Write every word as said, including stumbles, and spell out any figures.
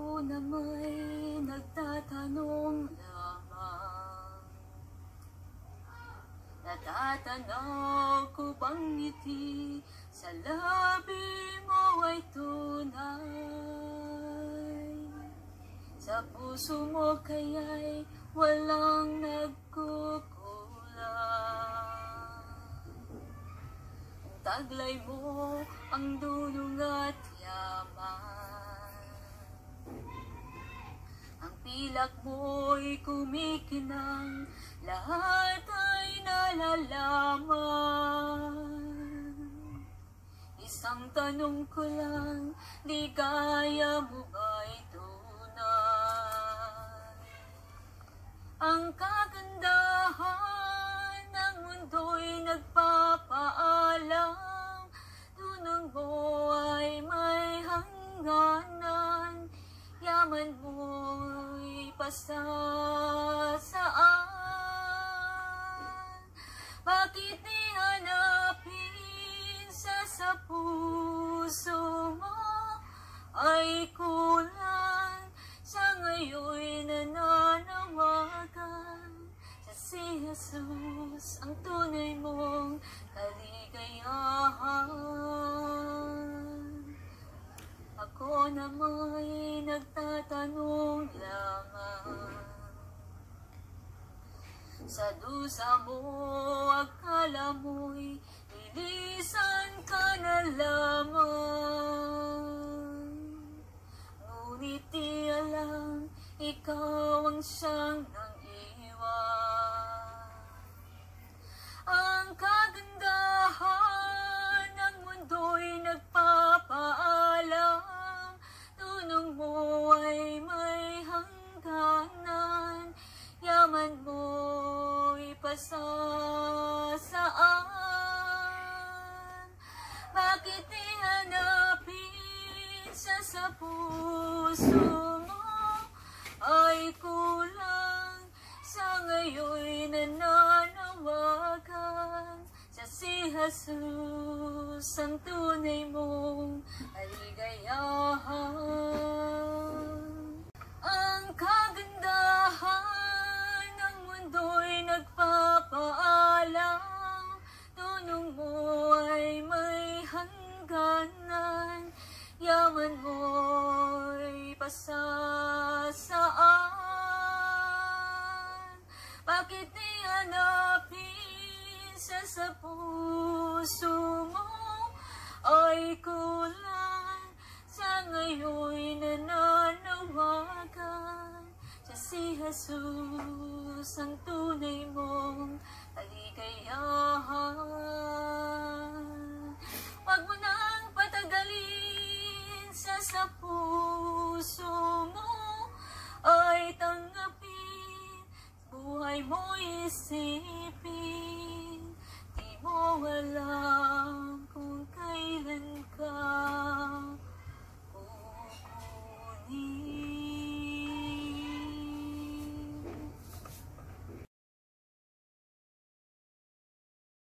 Ako na may nagtatanong lamang, natatanaw ko bang ngiti sa labi mo ay tunay? Sa puso mo kaya'y walang nagkukulang. Ang taglay mo ang dulong at yaman. Ang pilak mo'y kumikinang, lahat ay nalalaman. Isang tanong ko lang, ligaya mo ba'y tunay? Ang kagandahan ng mundo'y nagpapaalam, tunong mo ay may hangganan, yaman mo'y pasasaan. Bakit di hanapin sa sa puso mo ay kulang? Sa ngayon'y nananawagan, sa si Jesus ang tunay mong kaligayahan. Ako na may nagtatanong lamang, sa dusa mo akala mo'y lilisan ka na lamang. Ngunit di alam, ikaw ang siyang nang iwan. Ang kagandahan ng mundo'y nagpapaalam, tunong mo ay may hangganan, yaman mo'y pasasaan. Bakit di hanapin sa sa puso mo ay kulang? Sa ngayon'y nananawagan, sa si Jesus ang tunay mong kaligayahan. Ang kagandahan ng mundo'y nagpapaalam, tunong mo ay may hangganan, yaman mo'y pasasaan. Bakit di hanapin sa sa puso mo ay kulang? Sa ngayon'y nananawagan, sa si Jesus ang tunay mong kaligayahan. Huwag mo nang patagalin, sa sa puso mo ay tanggapin, buhay mo isipin, di mo wala